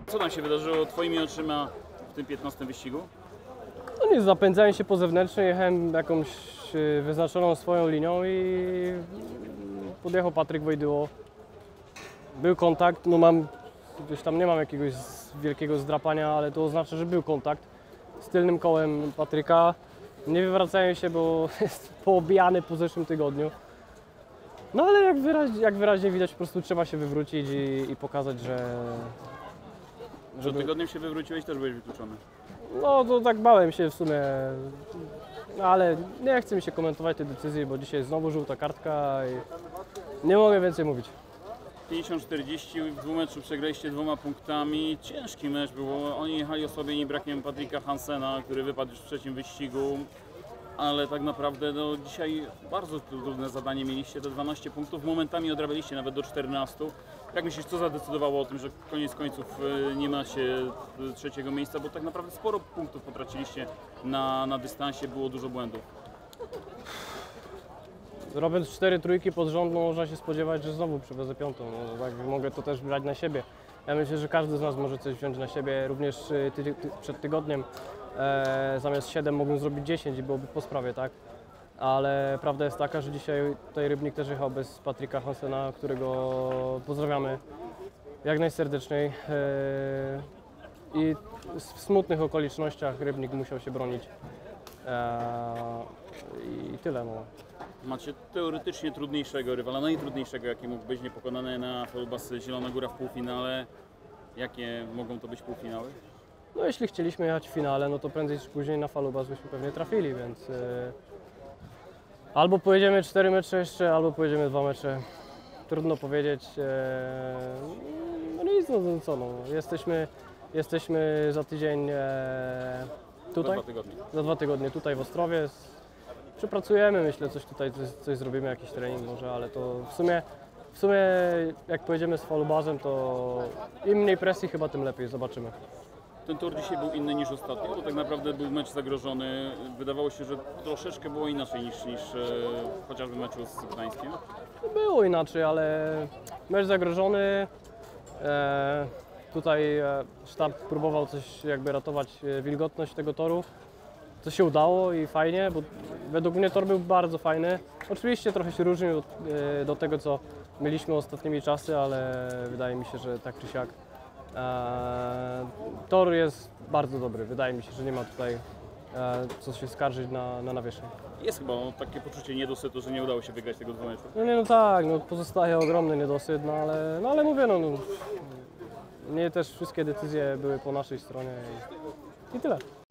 Co tam się wydarzyło Twoimi oczyma w tym 15 wyścigu? No nic, zapędzałem się po zewnętrznej, jechałem jakąś wyznaczoną swoją linią i podjechał Patryk Wojdyło. Był kontakt, no gdzieś tam nie mam jakiegoś wielkiego zdrapania, ale to oznacza, że był kontakt z tylnym kołem Patryka. Nie wywracałem się, bo jest poobijany po zeszłym tygodniu. No ale jak wyraźnie widać, po prostu trzeba się wywrócić i pokazać, że... Przed tygodniem się wywróciłeś, też byłeś wykluczony. No to tak bałem się w sumie, no, ale nie chce mi się komentować tej decyzji, bo dzisiaj znowu żółta kartka i nie mogę więcej mówić. 50-40, w dwumeczu przegraliście 2 punktami. Ciężki mecz było. Oni jechali osłabieni brakiem Patryka Hansena, który wypadł już w trzecim wyścigu. Ale tak naprawdę no, dzisiaj bardzo trudne zadanie mieliście, te 12 punktów. Momentami odrabialiście nawet do 14. Jak myślisz, co zadecydowało o tym, że koniec końców nie macie trzeciego miejsca? Bo tak naprawdę sporo punktów potraciliście na dystansie, było dużo błędów. Robiąc 4 trójki pod rząd, no, można się spodziewać, że znowu przywiozę piątą. No, tak, mogę to też brać na siebie. Ja myślę, że każdy z nas może coś wziąć na siebie. Również przed tygodniem zamiast 7 mogłem zrobić 10 i byłoby po sprawie, tak? Ale prawda jest taka, że dzisiaj tutaj Rybnik też jechał bez Patryka Hansena, którego pozdrawiamy jak najserdeczniej. I w smutnych okolicznościach Rybnik musiał się bronić. I tyle. No. Macie teoretycznie trudniejszego rywala, najtrudniejszego jaki mógł być, niepokonany na Falubas Zielona Góra w półfinale. Jakie mogą to być półfinały? No jeśli chcieliśmy jechać w finale, no to prędzej czy później na Falubas byśmy pewnie trafili, więc albo pojedziemy 4 mecze jeszcze, albo pojedziemy 2 mecze. Trudno powiedzieć. No nic, no co no. Jesteśmy za tydzień tutaj, Za 2 tygodnie. za 2 tygodnie tutaj w Ostrowie. Przepracujemy, myślę, coś zrobimy, jakiś trening może, ale to w sumie jak pojedziemy z Falubazem, to im mniej presji chyba tym lepiej, zobaczymy. Ten tor dzisiaj był inny niż ostatnio, bo tak naprawdę był mecz zagrożony. Wydawało się, że troszeczkę było inaczej niż chociażby w meczu z Gdańskiem. Było inaczej, ale mecz zagrożony. Tutaj sztab próbował coś jakby ratować wilgotność tego toru. To się udało i fajnie, bo według mnie tor był bardzo fajny. Oczywiście trochę się różnił do tego, co mieliśmy ostatnimi czasy, ale wydaje mi się, że tak czy siak tor jest bardzo dobry. Wydaje mi się, że nie ma tutaj co się skarżyć na nawierzchni. Jest chyba takie poczucie niedosytu, że nie udało się wygrać tego 2 meczu. No nie, no tak, no pozostaje ogromny niedosyt, no ale mówię, no nie też wszystkie decyzje były po naszej stronie i tyle.